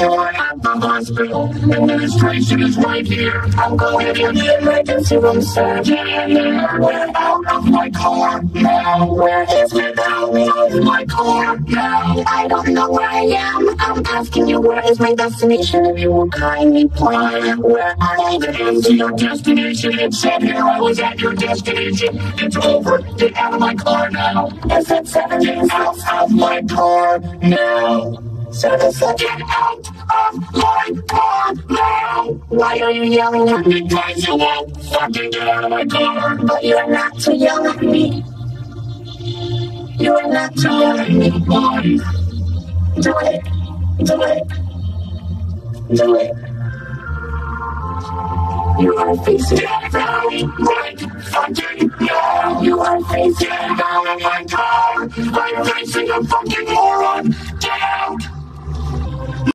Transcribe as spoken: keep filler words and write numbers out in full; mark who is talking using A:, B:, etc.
A: You're at the hospital. Administration is right here. I'm going to the emergency room, sir. Get in there. We're out of my car now. Where is it now? Out of my car now. I don't know where I am. I'm asking you, where is my destination? If you will kindly plan, where I am to your destination. It said here I was at your destination. It's over. Get out of my car now. It said seven days out of my car now. So they said, get out of my car now. Why are you yelling at me? Because you won't fucking get out of my car. But you're not to yell at me. You are not to yell at me, boy. Do it. Do it. Do it. You are facing death right fucking now. You are facing out of my car. I'm facing a fucking moron. Get out.